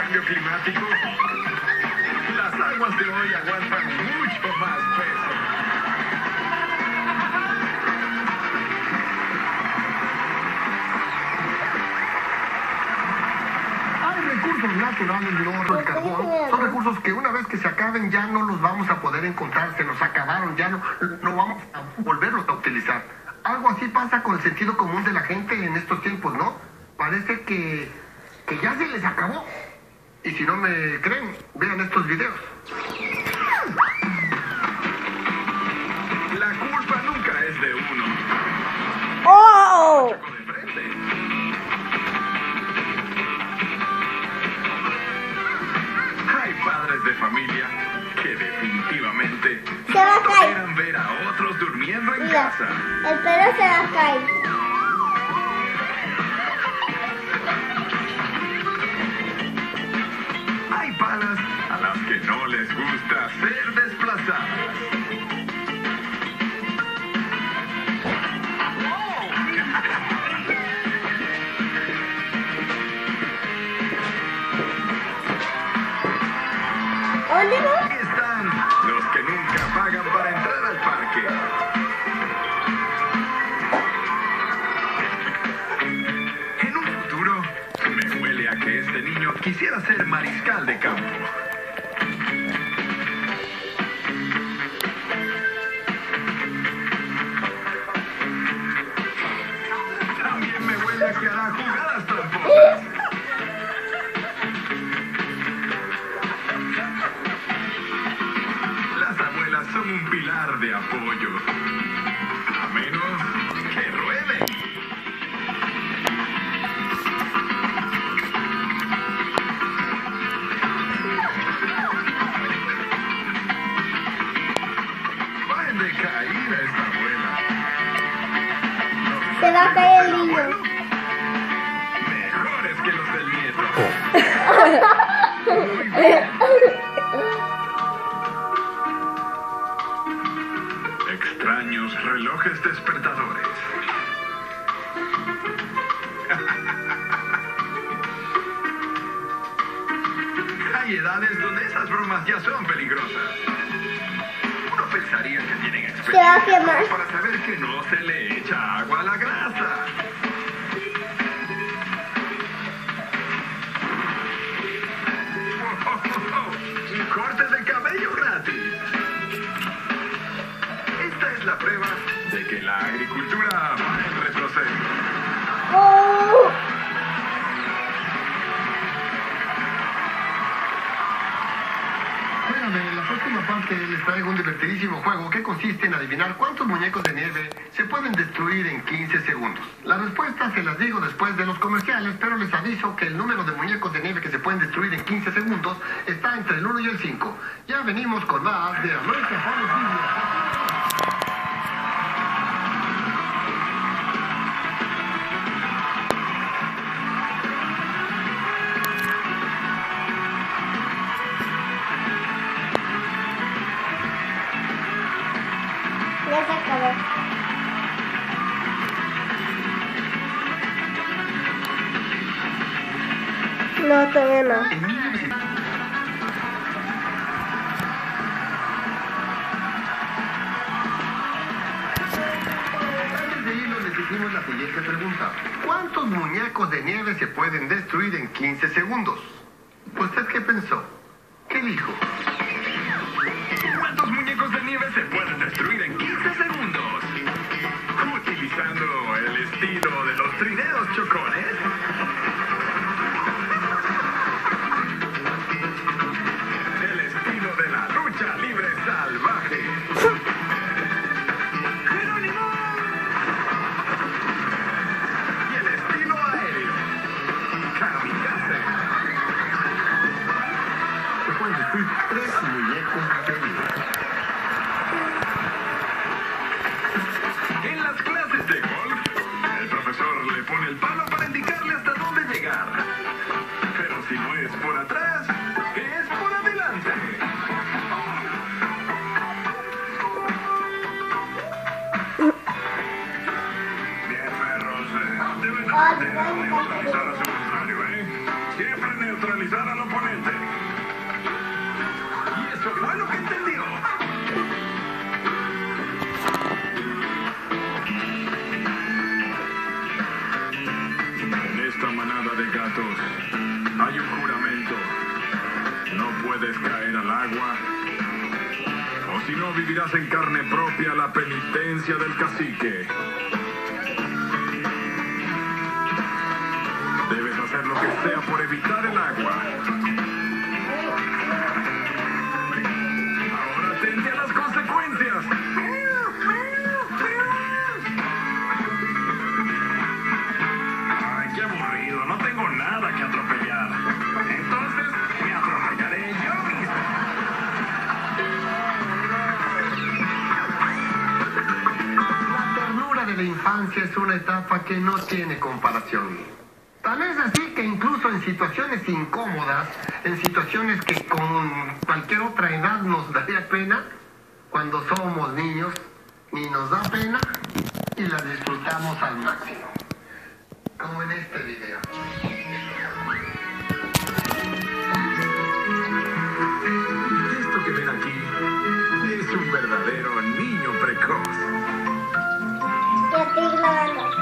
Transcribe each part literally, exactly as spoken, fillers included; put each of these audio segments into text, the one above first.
cambio climático? Las aguas de hoy aguantan mucho más peso. Hay recursos naturales, el oro, el carbón. Son recursos que una vez que se acaben ya no los vamos a poder encontrar. Se nos acabaron, ya no, no vamos a volverlos a utilizar. Algo así pasa con el sentido común de la gente en estos tiempos, ¿no? Parece que, que ya se les acabó. Y si no me creen, vean estos videos. La culpa nunca es de uno. ¡Oh! Con el frente. Hay padres de familia que definitivamente Se va a no caer. toleran ver a otros durmiendo en Mira, casa. el pelo se va a caer. Hay palas a las que no les gusta ser desplazadas. ¿Dónde va? Aquí están los que nunca pagan para entrar al parque. En un futuro, me huele a que este niño quisiera ser mariscal de campo. También me huele a que hará jugadas tramposas. Las abuelas son un pilar de apoyo. A menos que rueden. Va en decaída esta abuela. Se va a caer el niño. Abuelo, mejores que los del nieto. Muy bien. Extraños relojes despertadores. Hay edades donde esas bromas ya son peligrosas. Uno pensaría que tienen Se va a experiencia quemar. para saber que no se le echa agua a la grasa. Oh, oh, oh, un corte de cabello gratis. Esta es la prueba de que la agricultura va en retroceso. ¡Oh! Bueno, en la próxima parte les traigo un divertidísimo juego que consiste en adivinar cuántos muñecos de nieve se pueden destruir en quince segundos. Las respuestas se las digo después de los comerciales, pero les aviso que el número de muñecos de nieve que se pueden destruir en quince segundos está entre el uno y el cinco. Ya venimos con más de American Horror Video. Ya se acabó. No, todavía no. En mil novecientos Antes de irnos les hicimos la siguiente pregunta. ¿Cuántos muñecos de nieve se pueden destruir en quince segundos? ¿Usted qué pensó? ¿Qué dijo? ¿Cuántos muñecos de nieve se pueden destruir en quince segundos? Utilizando el estilo de los trineos chocones. El estilo de la lucha libre salvaje. ¡Jerónimo! Y el estilo aéreo. Kamikaze. Se pueden destruir tres muñecos de nieve. En las clases de golf, el profesor le pone el palo para indicarle hasta dónde llegar. Pero si no es por atrás, es por adelante. Bien, perros, eh, deben de aprender a neutralizar a su contrario, ¿eh? Siempre neutralizar. neutralizar al oponente. Y eso fue lo que entendió. En esta manada de gatos hay un juramento. No puedes caer al agua, o si no vivirás en carne propia la penitencia del cacique. Debes hacer lo que sea por evitar el agua. Ahora atente a las consecuencias. Ay, qué aburrido. No tengo nada que atropellar. Entonces me atropellaré yo mismo. La ternura de la infancia es una etapa que no tiene comparación. Tal es así que incluso en situaciones incómodas, en situaciones que con cualquier otra edad nos daría pena, cuando somos niños, ni nos da pena y las disfrutamos al máximo. Como en este video. Esto que ven aquí es un verdadero niño precoz. Ya estoy grabando.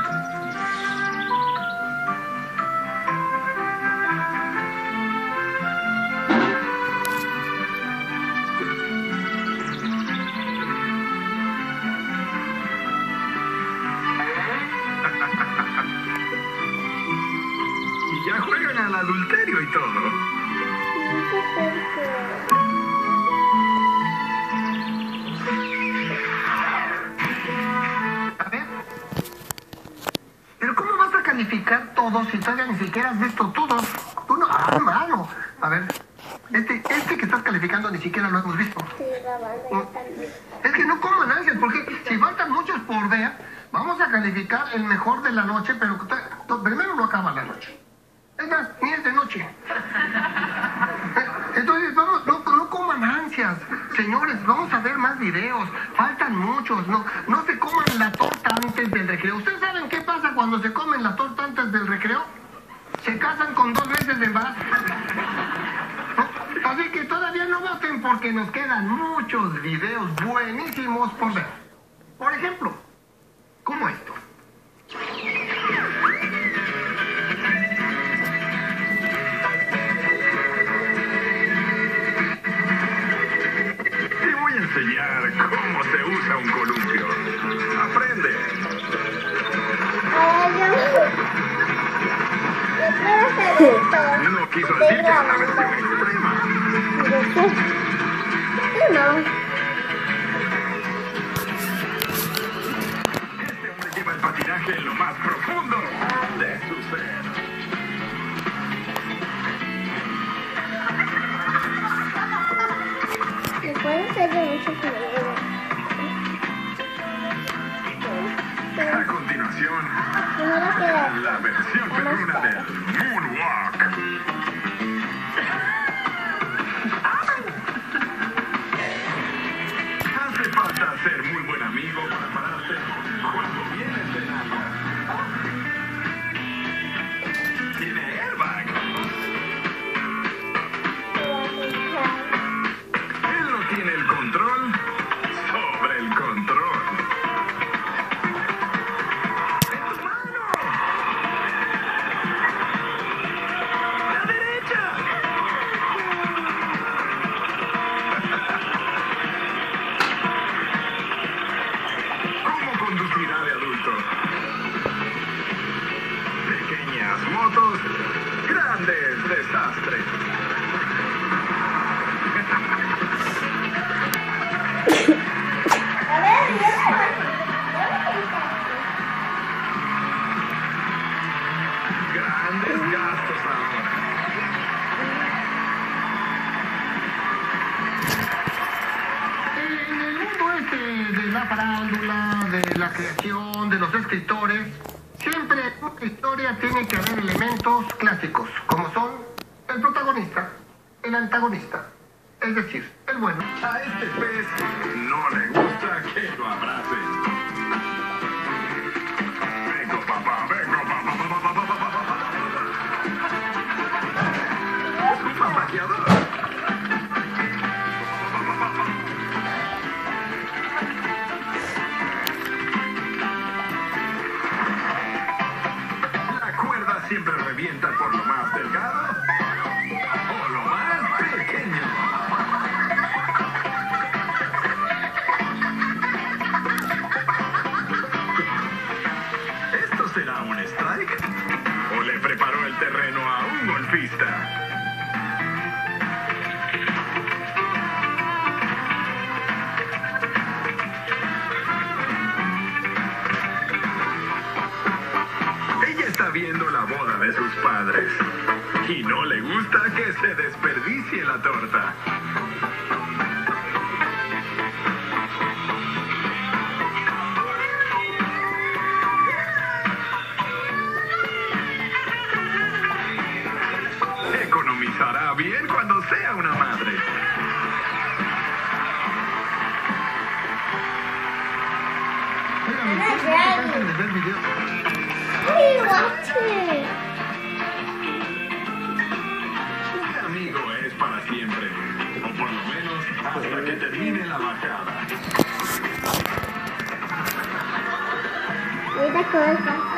Y ya juegan al adulterio y todo. No sé por qué. A ver. Pero ¿cómo vas a calificar todos si todavía ni siquiera has visto todos? Uno, ah, mano. A ver, este, este que estás calificando ni siquiera lo hemos visto. Estoy grabando ya también. Es que no coman ansias, porque si faltan muchos por ver, vamos a calificar el mejor de la noche, pero to- to- primero no acaba la noche. Es más, ni es de noche. Entonces, vamos, no, no coman ansias. Señores, vamos a ver más videos. Faltan muchos. No, no se coman la torta antes del recreo. ¿Ustedes saben qué pasa cuando se comen la torta antes del recreo? Se casan con dos meses de embarazo. ¿No? Así que todavía no voten porque nos quedan muchos videos buenísimos por ver. Por ejemplo, como esto. Te voy a enseñar cómo se usa un columpio. Aprende. Ahora yo. Yo quiero hacer esto. No quiso Estoy decir que es una grabando. versión extrema. Yo sé. Yo no. Este hombre lleva el patinaje en lo más profundo de su ser. Me puedo hacer de muchos videos. A continuación, Primero que la versión perruna del Moonwalk. Hace falta ser muy buen amigo para pararte cuando vienes del agua. Tiene airbag. Él no tiene el control sobre el control. ¡En tus manos! ¡La derecha! ¿Cómo conducirá de adulto? Pequeñas motos, grandes desastres. A ver, yo Grandes gastos ahora. En el mundo este de la farándula, de la creación, de los escritores, siempre en una historia tiene que haber elementos clásicos, como son el protagonista, el antagonista, es decir, el bueno. A este pez no le gusta que lo abracen. Vengo, papá, vengo, papá, papá, papá, papá, papá, papá. desafiador. La cuerda siempre revienta por lo más delgado o lo más pequeño. ¿Esto será un strike? ¿O le preparó el terreno a un golfista? Ella está viendo la boda de sus padres y no le gusta que se desperdicie la torta. Economizará bien cuando sea una madre. Oigan, ¿ustedes no se cansan de ver videos? Hey, watch it. Un amigo es para siempre, o por lo menos hasta que termine la bajada. Ahorita cosa.